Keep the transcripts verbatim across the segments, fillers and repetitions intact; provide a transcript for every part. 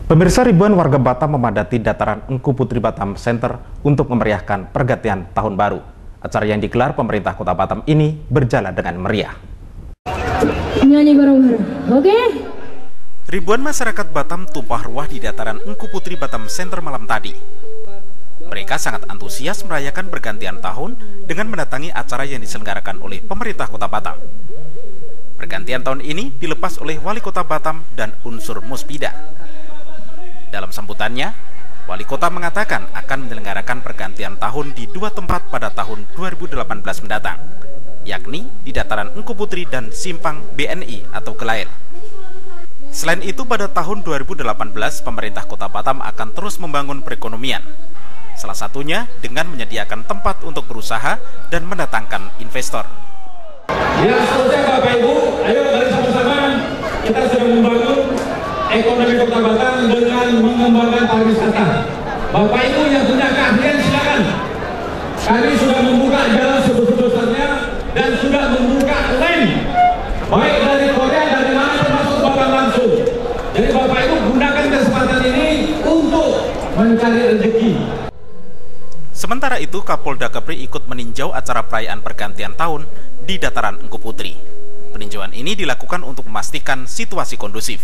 Pemirsa, ribuan warga Batam memadati dataran Engku Putri Batam Center untuk memeriahkan pergantian tahun baru. Acara yang digelar pemerintah Kota Batam ini berjalan dengan meriah. Nyanyi bareng-bareng, oke? Ribuan masyarakat Batam tumpah ruah di dataran Engku Putri Batam Center malam tadi. Mereka sangat antusias merayakan pergantian tahun dengan mendatangi acara yang diselenggarakan oleh pemerintah Kota Batam. Pergantian tahun ini dilepas oleh Wali Kota Batam dan unsur Muspida. Dalam sambutannya, Wali Kota mengatakan akan menyelenggarakan pergantian tahun di dua tempat pada tahun dua ribu delapan belas mendatang, yakni di dataran Engku Putri dan Simpang B N I atau Gelail. Selain itu, pada tahun dua ribu delapan belas, pemerintah Kota Batam akan terus membangun perekonomian. Salah satunya dengan menyediakan tempat untuk berusaha dan mendatangkan investor. Ya, seterusnya Bapak Ibu, ayo mari sama-sama kita sedang membangun ekonomi Kota Batam dengan mengembangkan pariwisata. Bapak Ibu yang punya keahlian silakan. Kami sudah membuka jalan sebesar-besarnya dan sudah membuka lem, baik dari Korea, dari mana termasuk Batam langsung. Jadi Bapak Ibu gunakan kesempatan ini untuk mencari rezeki. Sementara itu, Kapolda Kepri ikut meninjau acara perayaan pergantian tahun di dataran Engku Putri. Peninjauan ini dilakukan untuk memastikan situasi kondusif.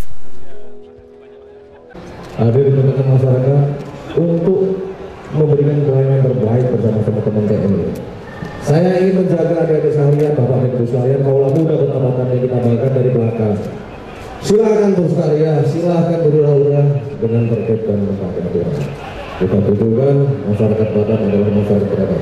Hadir di tengah masyarakat untuk memberikan pelayanan terbaik bersama teman-teman T N I. Saya ingin menjaga adik-adik sekalian, Bapak dan Ibu sekalian, kaulah muda Kota Batam yang kita banggakan dari belakang. Silakan berkarya, silakan berhura-hura dengan tertib dan mentaati aturan. Kita butuhkan masyarakat Batam adalah masyarakat Batam.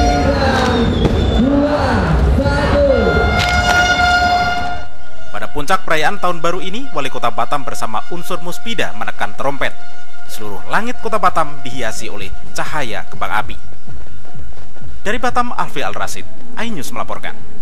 Pada puncak perayaan tahun baru ini, Wali Kota Batam bersama unsur Muspida menekan trompet. Seluruh langit Kota Batam dihiasi oleh cahaya kembang api. Dari Batam, Alfi Al-Rasid, iNews melaporkan.